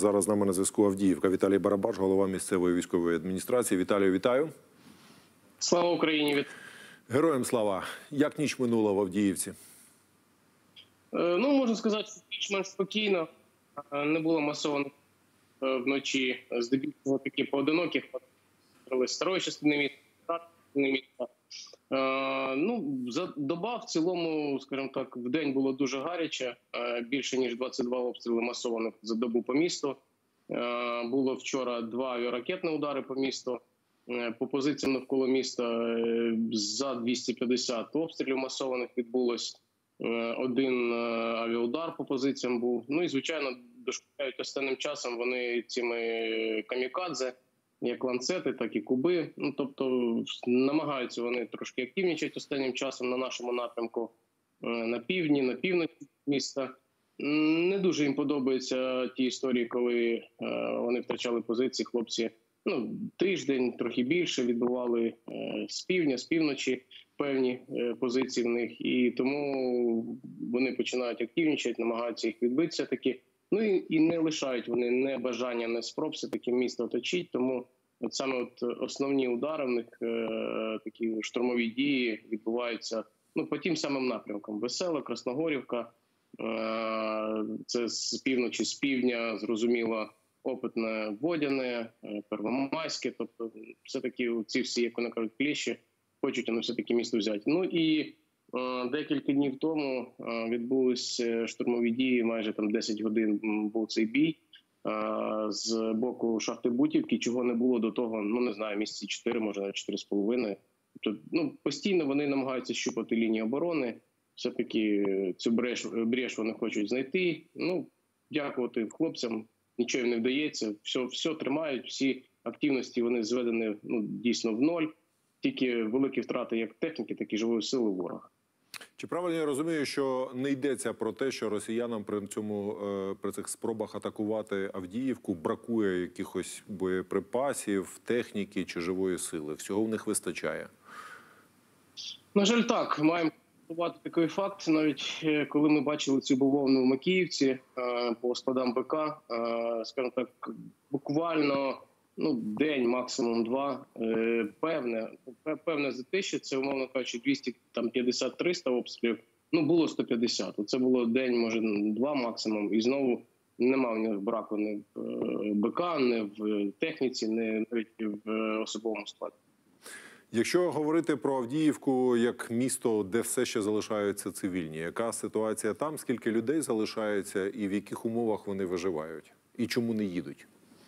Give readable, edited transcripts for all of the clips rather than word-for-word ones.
Зараз з нами на зв'язку Авдіївка. Віталій Барабаш, голова місцевої військової адміністрації. Віталію, вітаю. Слава Україні! Героям слава! Як ніч минула в Авдіївці? Ну, можна сказати, що більш-менш спокійно. Не було масованих вночі, здебільшого такі поодинокі. З старої частини міста. Ну, доба в цілому, скажімо так, в день було дуже гаряче. Більше, ніж 22 обстріли масованих за добу по місту. Було вчора 2 авіаракетні удари по місту. По позиціям навколо міста за 250 обстрілів масованих відбулось. 1 авіаудар по позиціям був. Ну і, звичайно, дошкуляють останнім часом вони цими камікадзе, як ланцети, так і куби. Ну, тобто намагаються вони трошки активнічати останнім часом на нашому напрямку, на півдні, на півночі міста. Не дуже їм подобаються ті історії, коли вони втрачали позиції, хлопці. Ну, тиждень, трохи більше відбували з півдня, з півночі певні позиції в них. І тому вони починають активнічати, намагаються їх відбити все-таки. Ну і не лишають вони не бажання, не спроб все-таки місто оточити. Тому от саме основні удари в них, такі штурмові дії відбуваються по тим самим напрямкам. Весела, Красногорівка, це з півночі, з півдня, зрозуміло, Опитне, Водяне, Первомайське, тобто все-таки ці всі, як вони кажуть, кліщі, хочуть вони все-таки місто взяти. Ну і декілька днів тому відбулися штурмові дії, майже там 10 годин був цей бій з боку шахти Бутівки, чого не було до того, ну не знаю, місяці 4, може навіть 4,5. Тобто, постійно вони намагаються щупати лінію оборони, все-таки цю брешь вони хочуть знайти. Ну, дякувати хлопцям. Нічого їм не вдається, все тримають, всі активності вони зведені дійсно в ноль. Тільки великі втрати як техніки, так і живої сили ворога. Чи правильно я розумію, що не йдеться про те, що росіянам при цих спробах атакувати Авдіївку бракує якихось боєприпасів, техніки чи живої сили? Всього в них вистачає? На жаль, так. Маємо констатувати такий факт. Навіть коли ми бачили цю бавовну в Макіївці по складам БК, скажімо так, буквально день, максимум 2, певне затишя, це, умовно кажучи, 250-300 обстрілів, було 150. Це було день, може, 2 максимум, і знову нема в них браку ні в БК, ні в техніці, ні навіть в особовому складі. Якщо говорити про Авдіївку як місто, де все ще залишаються цивільні, яка ситуація там, скільки людей залишається і в яких умовах вони виживають? І чому не їдуть?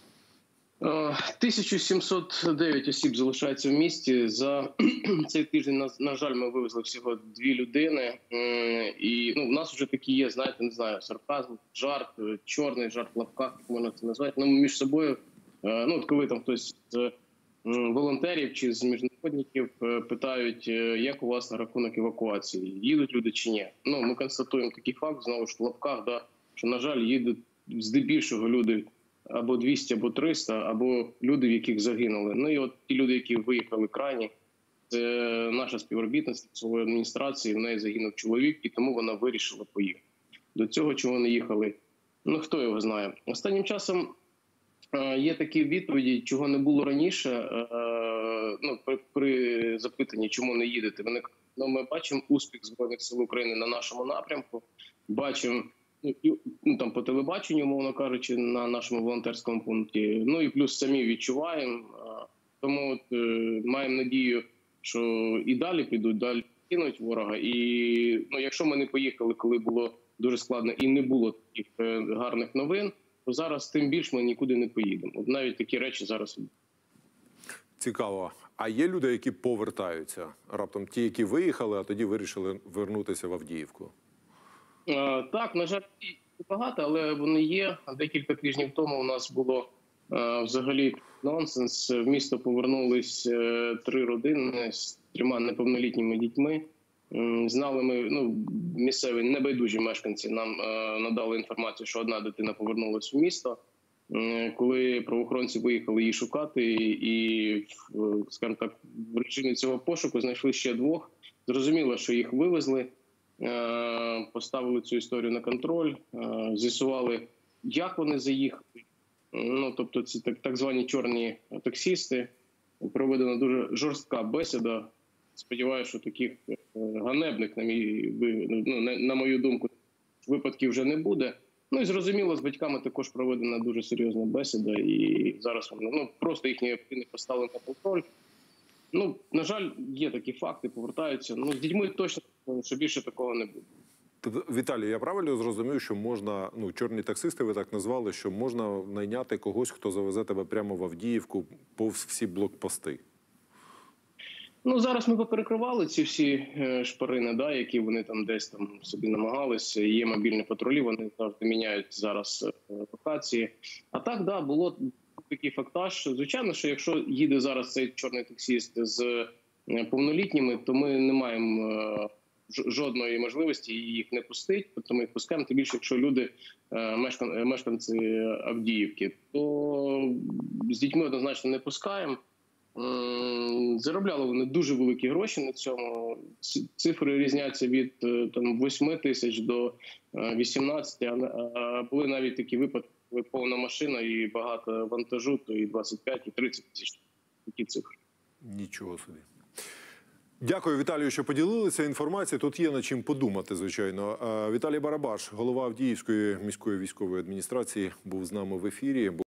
1709 осіб залишається в місті. За цей тиждень, на жаль, ми вивезли всього 2 людини. І в нас вже такі є, знаєте, не знаю, сарказм, жарт, чорний жарт в лапках, як можна це назвати. Між собою, коли там хтось з волонтерів чи з міжнародників питають, як у вас на рахунок евакуації, їдуть люди чи ні. Ми констатуємо такий факт, знову ж в лапках, що, на жаль, їдуть здебільшого люди або 200, або 300, або люди, в яких загинули. Ну і от ті люди, які виїхали крайні, це наша співробітниця своєї адміністрації, в неї загинув чоловік, і тому вона вирішила поїхати. До цього, чого вони їхали, хто його знає. Останнім часом є такі відповіді, чого не було раніше, при запитанні, чому не їдете. Ми бачимо успіх Збройних сил України на нашому напрямку, бачимо там по телебаченню, умовно кажучи, на нашому волонтерському пункті. І плюс самі відчуваємо. Тому маємо надію, що і далі підуть, далі кинуть ворога. І якщо ми не поїхали, коли було дуже складно і не було таких гарних новин, то зараз тим більше ми нікуди не поїдемо. От навіть такі речі зараз. Цікаво. А є люди, які повертаються? Раптом ті, які виїхали, а тоді вирішили вернутися в Авдіївку? Так, на жаль, багато, але вони є. Декілька тижнів тому у нас було взагалі нонсенс. В місто повернулись 3 родини з 3 неповнолітніми дітьми. Знали ми, місцеві небайдужі мешканці нам надали інформацію, що 1 дитина повернулась в місто. Коли правоохоронці виїхали її шукати і, скажімо так, в режимі цього пошуку знайшли ще 2. Зрозуміло, що їх вивезли, поставили цю історію на контроль, з'ясували, як вони заїхали, Ну, тобто, ці так звані чорні таксісти. Проведена дуже жорстка бесіда. Сподіваюся, що таких ганебних, на мою думку, випадків вже не буде. Ну і зрозуміло, з батьками також проведена дуже серйозна бесіда, і зараз вони просто їхні активні поставили на контроль. Ну, на жаль, є такі факти, повертаються. Ну, з дітьми точно, що більше такого не буде. Тобто, Віталій, я правильно зрозумів, що можна, чорні таксисти ви так назвали, що можна найняти когось, хто завезе тебе прямо в Авдіївку повз всі блокпости? Ну, зараз ми поперекривали ці всі шпарини, які вони там десь собі намагалися. Є мобільні патрулі, вони завжди міняють зараз локації. А так, було такий фактаж. Звичайно, що якщо їде зараз цей чорний таксист з повнолітніми, то ми не маємо жодної можливості їх не пустити, тобто ми їх пускаємо. Тим більше, якщо люди мешканці Авдіївки, то з дітьми однозначно не пускаємо. Заробляли вони дуже великі гроші на цьому. Цифри різняться від 8 тисяч до 18, а були навіть такі випадки, коли повна машина і багато вантажу, то і 25, і 30 тисяч. Такі цифри. Нічого собі. Дякую, Віталію, що поділилися інформацією. Тут є над чим подумати, звичайно. Віталій Барабаш, голова Авдіївської міської військової адміністрації, був з нами в ефірі.